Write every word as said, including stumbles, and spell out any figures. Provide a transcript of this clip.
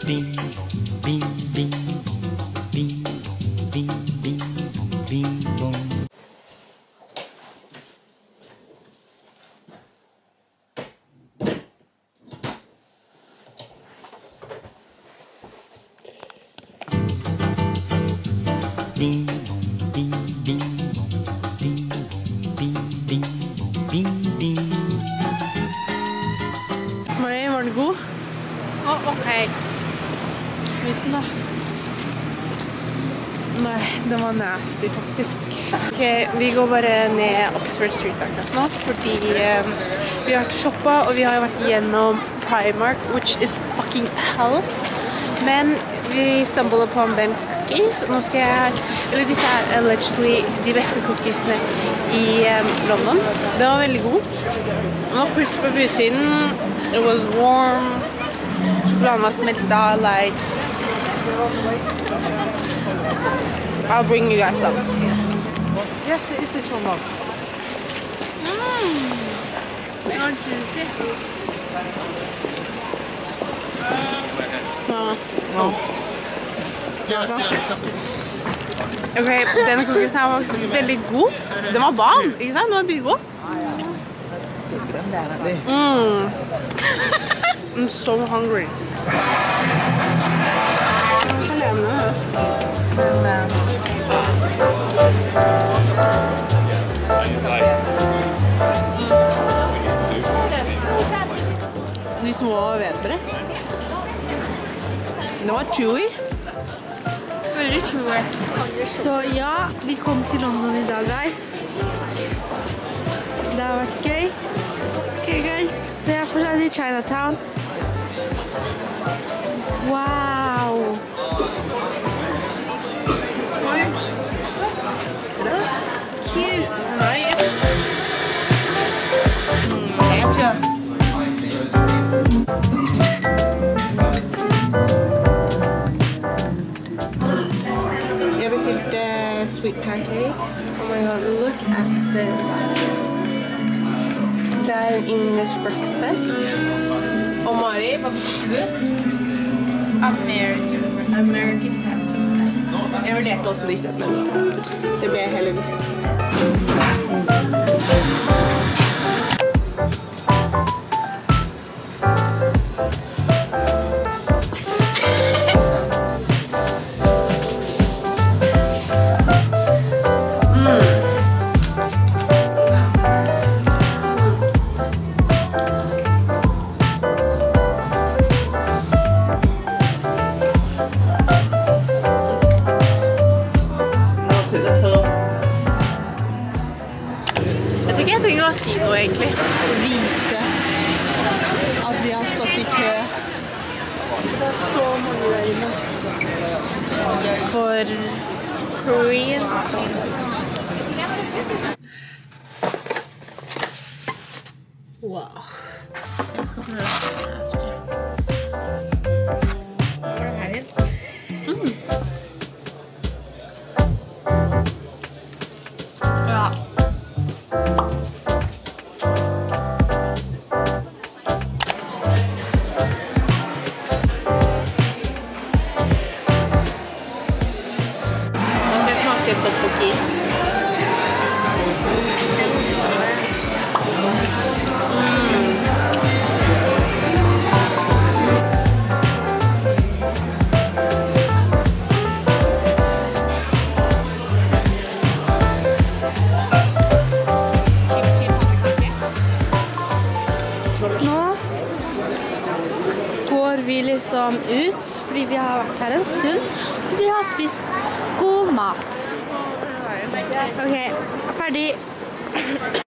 Bing bong, bing bing bong, bing bong, bing bing bong, bing bong. Bing bong, bing bing bong, bing bong, bing bing bong, bing bing. Marie, var den god? Å, ok. Vis den da. Nei, den var nasty faktisk. Ok, vi går bare ned Oxford Street akkurat nå, fordi um, vi har vært og shoppet, og vi har vært gjennom Primark, which is fucking hell. Men vi stumbled upon Ben's cookies. Nå skal jeg, eller disse er allegedly de beste cookiesene i um, London. Den var veldig god. Den var crisp på utsiden. It was warm. Sjokoladen var smeltet, like... I'll bring you guys some. Yes, it is this one, Mom. Mmm. Det var juicy. Ja. No. Ok, denne cookiesen her var faktisk veldig god. Den var ban, ikke sant? Den var dritgod. Mm. I'm so hungry. De små hvetebrød. Det var chewy. Veldig chewy. Så ja, vi kom til London i dag, guys. Det har vært gøy. Ok, guys. Vi er fortsatt i Chinatown. Wow! Cute! Jeg bestilte sweet pancakes. Oh my god, look at this. Det er en English breakfast. Og Mari, hva bestilte du? American. American pepper. Jeg vurderte også disse, men det ble hele disse. Jeg tror ikke jeg trenger å si noe egentlig. Vise at vi har stått i kø så mange der inne for Korean things. Wow. Jeg skal prøve det efter. Var det her inn? Mm. Ja. Tteokbokki. Nå går vi liksom ut, fordi vi har vært her en stund, og vi har spist god mat. Ok, ferdig.